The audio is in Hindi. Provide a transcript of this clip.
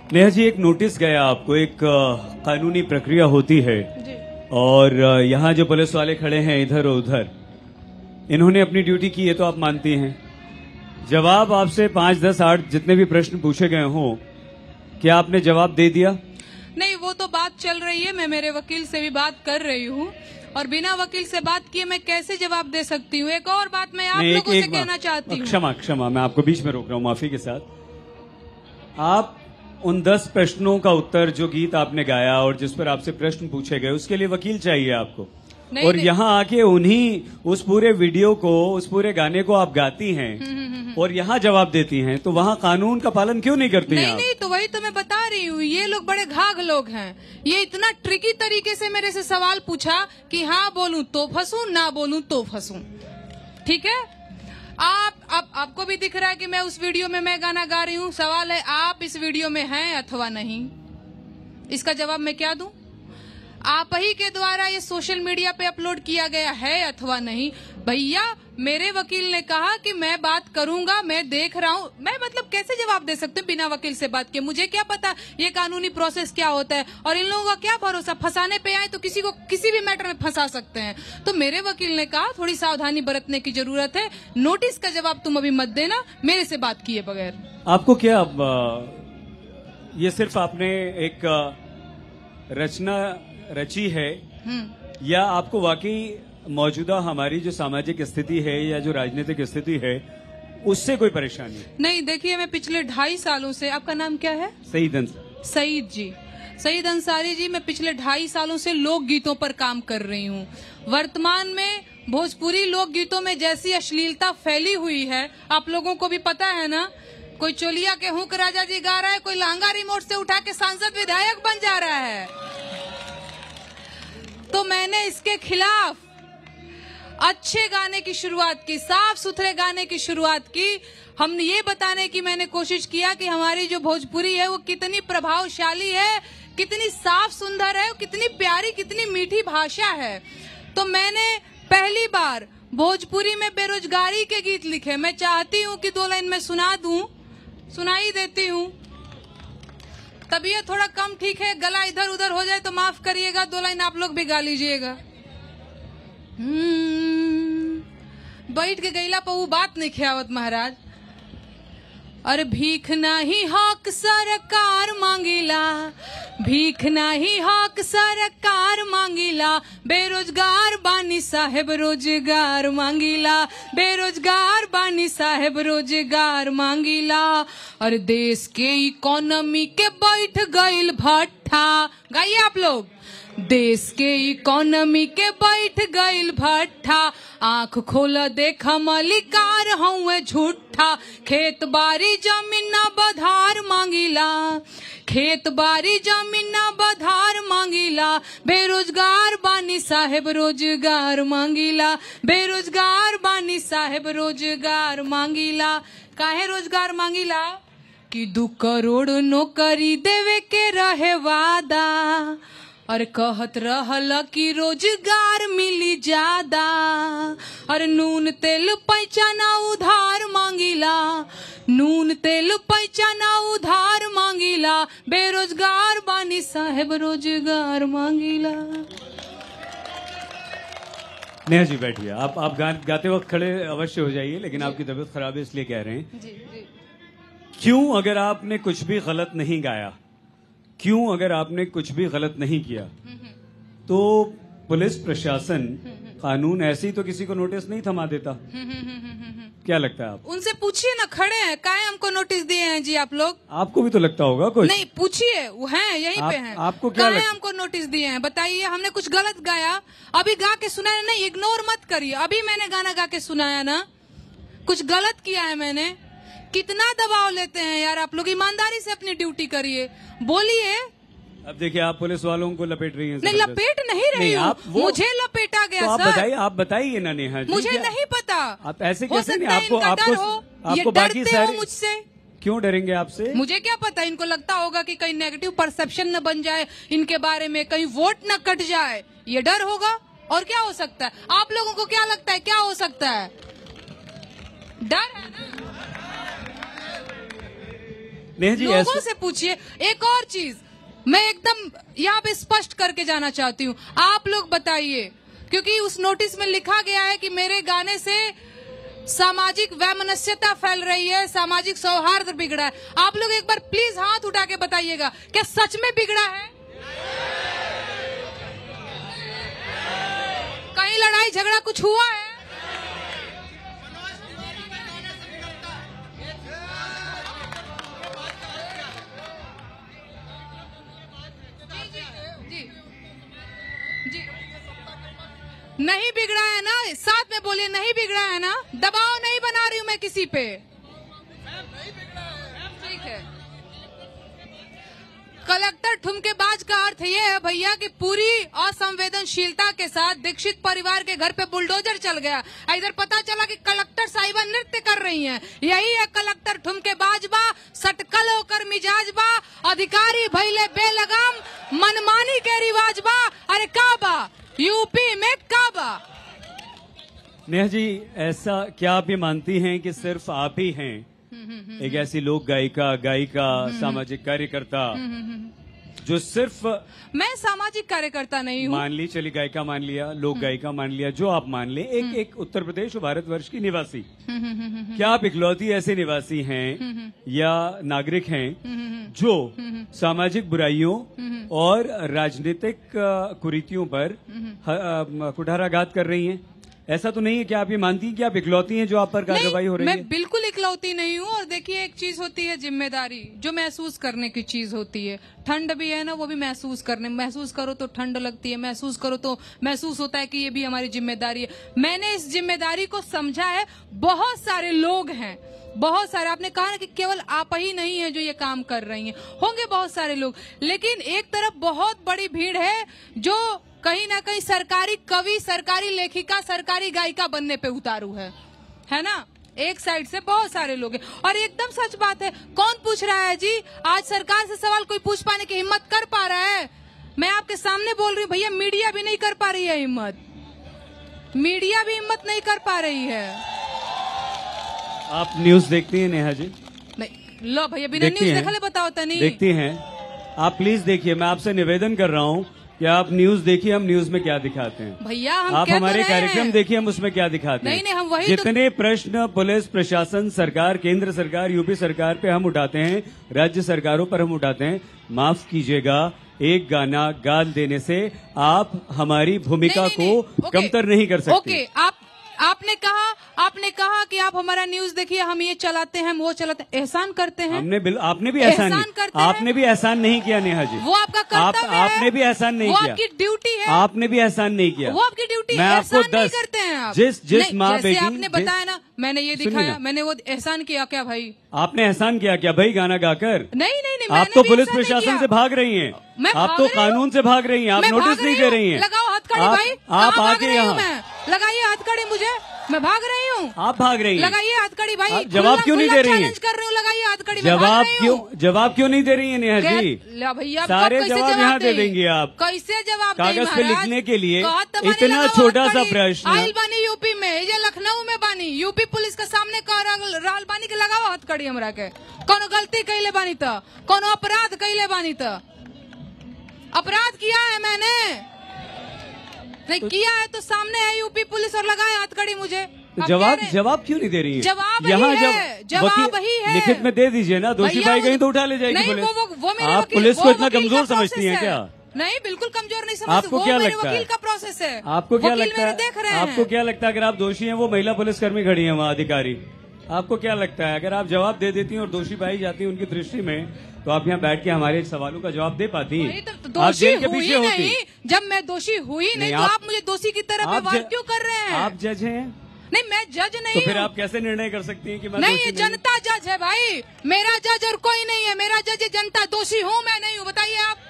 नेहा जी, एक नोटिस गया आपको, एक कानूनी प्रक्रिया होती है जी। और यहाँ जो पुलिस वाले खड़े हैं इधर और उधर, इन्होंने अपनी ड्यूटी की है तो आप मानती हैं। जवाब आपसे 5, 10, 8 जितने भी प्रश्न पूछे गए हों, क्या आपने जवाब दे दिया? नहीं, वो तो बात चल रही है, मैं मेरे वकील से भी बात कर रही हूँ और बिना वकील से बात किए मैं कैसे जवाब दे सकती हूँ। एक और बात मैं आप लोगों से कहना चाहती हूँ। क्षमा, मैं आपको बीच में रोक रहा हूँ, माफी के साथ। आप उन 10 प्रश्नों का उत्तर जो गीत आपने गाया और जिस पर आपसे प्रश्न पूछे गए, उसके लिए वकील चाहिए आपको। और यहाँ आके उस पूरे वीडियो को, उस पूरे गाने को आप गाती हैं और यहाँ जवाब देती हैं, तो वहाँ कानून का पालन क्यों नहीं करती हैं आप? नहीं, तो वही तो मैं बता रही हूँ, ये लोग बड़े घाघ लोग हैं। ये इतना ट्रिकी तरीके से मेरे से सवाल पूछा कि हाँ बोलूं तो फंसूं, ना बोलूं तो फंसूं। ठीक है, आपको भी दिख रहा है कि मैं उस वीडियो में मैं गाना गा रही हूँ। सवाल है, आप इस वीडियो में हैं अथवा नहीं? इसका जवाब मैं क्या दूं? आप ही के द्वारा ये सोशल मीडिया पे अपलोड किया गया है अथवा नहीं? भैया, मेरे वकील ने कहा कि मैं बात करूंगा, मैं देख रहा हूं। मैं मतलब कैसे जवाब दे सकती हूँ बिना वकील से बात किए? मुझे क्या पता ये कानूनी प्रोसेस क्या होता है, और इन लोगों का क्या भरोसा, फंसाने पे आए तो किसी को किसी भी मैटर में फंसा सकते हैं। तो मेरे वकील ने कहा थोड़ी सावधानी बरतने की जरूरत है, नोटिस का जवाब तुम अभी मत देना मेरे से बात किए बगैर। आपको क्या ये सिर्फ आपने एक रचना रची है या आपको वाकई मौजूदा हमारी जो सामाजिक स्थिति है या जो राजनीतिक स्थिति है उससे कोई परेशानी? नहीं, देखिए, मैं पिछले 2.5 सालों से, आपका नाम क्या है? सईद जी, सईद अंसारी जी, मैं पिछले 2.5 सालों से लोकगीतों पर काम कर रही हूँ। वर्तमान में भोजपुरी लोकगीतों में जैसी अश्लीलता फैली हुई है, आप लोगों को भी पता है ना। कोई चोलिया के हुक राजा जी गा रहा है, कोई लहंगा रिमोट से उठा के सांसद विधायक बन जा रहा है। तो मैंने इसके खिलाफ अच्छे गाने की शुरुआत की, साफ सुथरे गाने की शुरुआत की। हमने ये बताने की मैंने कोशिश किया कि हमारी जो भोजपुरी है वो कितनी प्रभावशाली है, कितनी साफ सुंदर है, कितनी प्यारी, कितनी मीठी भाषा है। तो मैंने पहली बार भोजपुरी में बेरोजगारी के गीत लिखे। मैं चाहती हूँ कि 2 लाइन में सुनाई देती हूँ। तबीयत थोड़ा कम ठीक है, गला इधर उधर हो जाए तो माफ करिएगा, 2 लाइन आप लोग भी गा लीजिएगा। बैठ के गईला पर वो बात नहीं खियावत महाराज। अरे भीख नाही हक सरकार मांगिला, भीख नाही हक सरकार मांगिला, बेरोजगार बानी साहेब रोजगार मांगिला, बेरोजगार बानी साहेब रोजगार मांगिला। और देश के इकोनॉमी के बैठ गईल भट्ठा, गाइए आप लोग। देश के इकोनॉमी के बैठ गईल भट्ठा, आंख खोल देखा मलिकार हुए झूठा, खेत बारी जमीन ना बधार मांगिला, खेत बारी जमीन ना बधार मांगिला, बेरोजगार बानी साहेब रोजगार मांगिला, बेरोजगार बानी साहेब रोजगार मांगिला। काहे रोजगार मांगिला? कि 2 करोड़ नौकरी देवे के रहे वादा, और कहत रहल कि रोजगार मिली ज्यादा, और नून तेल पैसा ना उधार मांगिला, नून तेल पैसा ना उधार मांगिला, बेरोजगार बानी साहेब रोजगार मांगिला। नेहा जी बैठिए, आप गाते वक्त खड़े अवश्य हो जाइए, लेकिन आपकी तबीयत खराब है इसलिए कह रहे हैं। जी। क्यों, अगर आपने कुछ भी गलत नहीं गाया, क्यों अगर आपने कुछ भी गलत नहीं किया, तो पुलिस प्रशासन, कानून ऐसे ही तो किसी को नोटिस नहीं थमा देता? क्या लगता है आप? उनसे पूछिए ना, खड़े हैं, काहे हमको नोटिस दिए हैं जी आप लोग? आपको भी तो लगता होगा कुछ। नहीं, पूछिए, वो हैं यहीं पे हैं। आपको क्या लगता है हमको नोटिस दिए हैं? बताइए, हमने कुछ गलत गाया? अभी गा के सुनाया नहीं, इग्नोर मत करिए। अभी मैंने गाना गा के सुनाया ना, कुछ गलत किया है मैंने? कितना दबाव लेते हैं यार आप लोग, ईमानदारी से अपनी ड्यूटी करिए, बोलिए। अब देखिए, आप पुलिस वालों को लपेट रही हैं। नहीं, लपेट नहीं रही हूँ, मुझे लपेटा गया। तो आप बताइए ना नेहा जी, मुझे नहीं पता। आप ऐसे कैसे नहीं? आपको बाकी सारे मुझसे क्यों डरेंगे आपसे? मुझे क्या पता, इनको लगता होगा कि कहीं नेगेटिव परसेप्शन न बन जाए इनके बारे में, कहीं वोट न कट जाए, ये डर होगा। और क्या हो सकता है? आप लोगों को क्या लगता है क्या हो सकता है? डर है ना? नेहा जी, लोगों से पूछिए। एक और चीज मैं एकदम यहाँ पे स्पष्ट करके जाना चाहती हूँ, आप लोग बताइए, क्योंकि उस नोटिस में लिखा गया है कि मेरे गाने से सामाजिक वैमनस्यता फैल रही है, सामाजिक सौहार्द बिगड़ा है। आप लोग एक बार प्लीज हाथ उठा के बताइएगा, क्या सच में बिगड़ा है? कहीं लड़ाई झगड़ा कुछ हुआ है? जी नहीं बिगड़ा है ना, साथ में बोलिए, नहीं बिगड़ा है ना। दबाव नहीं बना रही हूं मैं किसी पे, ठीक है। कलेक्टर ठुमकेबाज का अर्थ ये है भैया कि पूरी असंवेदनशीलता के साथ दीक्षित परिवार के घर पे बुलडोजर चल गया। इधर पता चला कि कलेक्टर साहिबा नृत्य कर रही हैं। यही है कलेक्टर ठुमकेबाज बा, सटकल होकर मिजाज बा, अधिकारी भैले बेलगाम, मनमानी के रिवाज बा। अरे का बा यूपी में का बा? नेहा जी, ऐसा क्या आप ये मानती हैं कि सिर्फ आप ही हैं एक ऐसी लोक गायिका, सामाजिक कार्यकर्ता जो सिर्फ, मैं सामाजिक कार्यकर्ता नहीं हूँ, मान ली, चली गायिका मान लिया, लोक गायिका मान लिया, जो आप मान ले, एक उत्तर प्रदेश और भारतवर्ष की निवासी, क्या आप इकलौती ऐसे निवासी हैं या नागरिक हैं जो सामाजिक बुराइयों और राजनीतिक कुरीतियों पर कुठाराघात कर रही हैं? ऐसा तो नहीं है कि आप ये मानती हैं कि आप इकलौती हैं जो आप पर कार्रवाई हो रही है? मैं बिल्कुल इकलौती नहीं हूँ। और देखिए, एक चीज होती है जिम्मेदारी, जो महसूस करने की चीज होती है। ठंड भी है ना, वो भी महसूस करो तो ठंड लगती है, महसूस करो तो महसूस होता है कि ये भी हमारी जिम्मेदारी है। मैंने इस जिम्मेदारी को समझा है। बहुत सारे लोग हैं, बहुत सारे, आपने कहा ना कि केवल आप ही नहीं है जो ये काम कर रही हैं, होंगे बहुत सारे लोग, लेकिन एक तरफ बहुत बड़ी भीड़ है जो कहीं ना कहीं सरकारी कवि, सरकारी लेखिका, सरकारी गायिका बनने पे उतारू है ना। एक साइड से बहुत सारे लोग हैं। और एकदम सच बात है, कौन पूछ रहा है जी? आज सरकार से सवाल कोई पूछ पाने की हिम्मत कर पा रहा है? मैं आपके सामने बोल रही हूँ भैया, मीडिया भी नहीं कर पा रही है हिम्मत, मीडिया भी हिम्मत नहीं कर पा रही है। आप न्यूज देखती हैं नेहा जी? नहीं, लो भैया, बिना न्यूज देखले बताओ तो नहीं देखती हैं? आप प्लीज देखिए, मैं आपसे निवेदन कर रहा हूँ कि आप न्यूज देखिए, हम न्यूज में क्या दिखाते हैं। भैया हम आप क्या हमारे कर रहे कार्यक्रम हैं? देखिए, हम उसमें क्या दिखाते हैं। नहीं, हम वही जितने प्रश्न पुलिस प्रशासन, सरकार, केंद्र सरकार, यूपी सरकार पे हम उठाते हैं, राज्य सरकारों पर हम उठाते हैं, माफ कीजिएगा, एक गाना गाल देने से आप हमारी भूमिका को कमतर नहीं कर सकते। ओके, आपने कहा कि आप हमारा न्यूज देखिए, हम ये चलाते हैं, हम वो चलाते हैं, एहसान करते हैं। आपने भी एहसान आपने भी एहसान नहीं किया नेहा जी, वो आपका कर्तव्य है। आपने भी एहसान नहीं वो किया, आपकी ड्यूटी है। आपने भी एहसान नहीं किया, वो आपकी ड्यूटी मैं है। आपको एहसान नहीं करते हैं आप। जिस माँ बेटी, आपने बताया ना, मैंने ये दिखाया, मैंने वो एहसान किया क्या भाई? आपने एहसान किया क्या भाई गाना गाकर? नहीं, आप तो पुलिस प्रशासन से भाग रही हैं, आप तो कानून से भाग रही हैं, आप नोटिस नहीं दे रही हैं। लगाओ हथकड़ी भाई, आप आके यहाँ लगाइए हथकड़ी मुझे, मैं भाग रही हूँ। आप भाग रही हैं, लगाइए हथकड़ी भाई। जवाब क्यों नहीं दे रही हैं? कर रही हूँ, लगाइए हथकड़ी। जवाब क्यों नहीं दे रही है नेहा जी? भैया सारे जवाब यहाँ दे देंगे आप। कैसे जवाब? कागज पे लिखने के लिए इतना छोटा सा प्रश्न। आइल बानी यूपी में, ये लखनऊ में बानी, यूपी पुलिस के सामने रहल बानी के लगाओ हथकड़ी हमरा के। कोनो गलती कैले बानी तो, कोनो अपराध कैले बानी तो? अपराध किया है मैंने? नहीं किया है तो सामने है यूपी पुलिस और लगाए हथकड़ी मुझे। तो जवाब क्यों नहीं दे रही है? जवाब यहाँ जवाब वही है। लिखित में दे दीजिए ना, दोषी पाई गई तो उठा ले जाएगी पुलिस। आप पुलिस को इतना कमजोर समझती हैं क्या? नहीं, बिल्कुल कमजोर नहीं समझती। आपको क्या लगता है? वकील का प्रोसेस है। आपको क्या लगता है? देख रहे हैं। आपको क्या लगता है अगर आप दोषी हैं, वो महिला पुलिसकर्मी खड़ी है वहाँ, अधिकारी, आपको क्या लगता है अगर आप जवाब दे देती हैं और दोषी पाई जाती है उनकी दृष्टि में, तो आप यहाँ बैठ के हमारे सवालों का जवाब दे पाती हैं? आप जेल के पीछे होती। जब मैं दोषी हुई नहीं तो आप मुझे दोषी की तरह व्यवहार क्यों कर रहे हैं? आप जज हैं? नहीं, मैं जज नहीं हूँ। तो फिर आप कैसे निर्णय कर सकती हैं कि मैं नहीं? ये जनता जज है भाई, मेरा जज और कोई नहीं है। मेरा जज जनता, दोषी हूँ मैं नहीं हूँ, बताइए आप।